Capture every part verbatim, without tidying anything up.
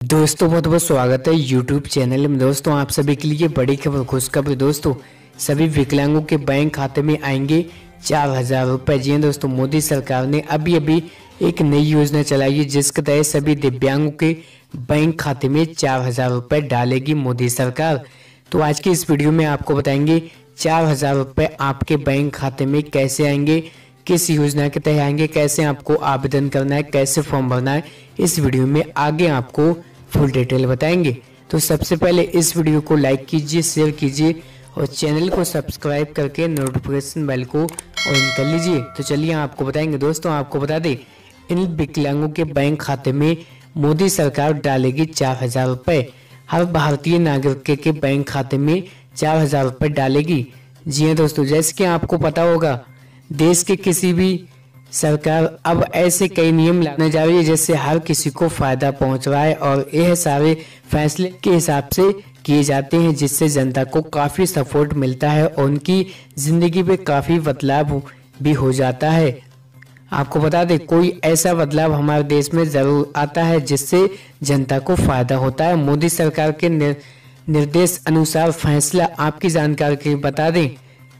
दोस्तों बहुत बहुत स्वागत है यूट्यूब चैनल में। दोस्तों आप सभी के लिए बड़ी खबर, खुशखबरी। दोस्तों सभी विकलांगों के बैंक खाते में आएंगे चार हजार रुपये। जी हाँ दोस्तों, मोदी सरकार ने अभी अभी एक नई योजना चलाई है जिसके तहत सभी दिव्यांगों के बैंक खाते में चार हजार रुपये डालेगी मोदी सरकार। तो आज की इस वीडियो में आपको बताएंगे चार हजार रुपये आपके बैंक खाते में कैसे आएंगे, किस योजना के तहत आएंगे, कैसे आपको आवेदन करना है, कैसे फॉर्म भरना है। इस वीडियो में आगे आपको फुल डिटेल बताएंगे। तो सबसे पहले इस वीडियो को लाइक कीजिए, शेयर कीजिए और चैनल को सब्सक्राइब करके नोटिफिकेशन बेल को ऑन कर लीजिए। तो चलिए आपको बताएंगे। दोस्तों आपको बता दें, इन विकलांगों के बैंक खाते में मोदी सरकार डालेगी चार हजार रुपये। हर भारतीय नागरिक के बैंक खाते में चार हजार रुपये डालेगी। जी हाँ दोस्तों, जैसे कि आपको पता होगा देश के किसी भी सरकार अब ऐसे कई नियम लाने जा रही है जिससे हर किसी को फायदा पहुंच रहा है और यह सारे फैसले के हिसाब से किए जाते हैं जिससे जनता को काफी सपोर्ट मिलता है और उनकी जिंदगी में काफी बदलाव भी हो जाता है। आपको बता दें, कोई ऐसा बदलाव हमारे देश में जरूर आता है जिससे जनता को फायदा होता है। मोदी सरकार के निर, निर्देश अनुसार फैसला आपकी जानकारी के लिए बता दें,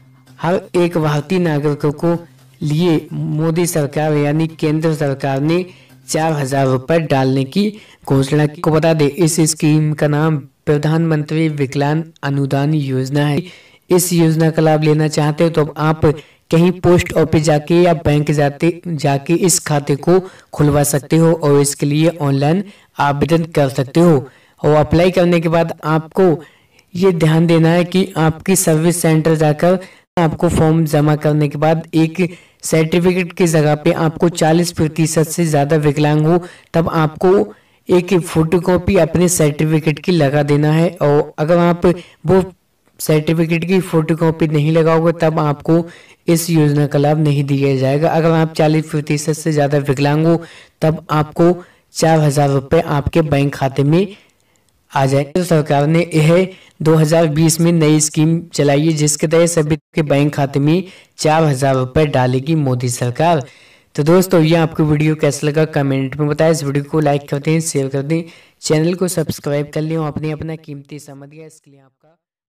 हर एक भारतीय नागरिकों को लिए मोदी सरकार यानी केंद्र सरकार ने चार हजार रुपए डालने की घोषणा की। को बता दें, इस स्कीम का नाम प्रधानमंत्री विकलांग अनुदान योजना है। इस योजना का लाभ लेना चाहते हो तो आप कहीं पोस्ट ऑफिस जाके या बैंक जाते जाके इस खाते को खुलवा सकते हो और इसके लिए ऑनलाइन आवेदन कर सकते हो। और अप्लाई करने के बाद आपको ये ध्यान देना है कि आपकी सर्विस सेंटर जाकर आपको फॉर्म जमा करने के बाद एक सर्टिफिकेट की जगह पे आपको चालीस प्रतिशत से ज्यादा विकलांग हो तब आपको एक फोटोकॉपी अपने सर्टिफिकेट की लगा देना है। और अगर आप वो सर्टिफिकेट की फोटोकॉपी नहीं लगाओगे तब आपको इस योजना का लाभ नहीं दिया जाएगा। अगर आप चालीस प्रतिशत से ज्यादा विकलांग हो तब आपको चार हजार रुपये आपके बैंक खाते में आ जाए। तो सरकार ने यह दो हज़ार बीस में नई स्कीम चलाई है जिसके तहत सभी के बैंक खाते में चार हजार रुपये डालेगी मोदी सरकार। तो दोस्तों ये आपको वीडियो कैसा लगा कमेंट में बताएं। इस वीडियो को लाइक कर दें, शेयर कर दें, चैनल को सब्सक्राइब कर लें और अपने अपना कीमती समय दिया इसके लिए आपका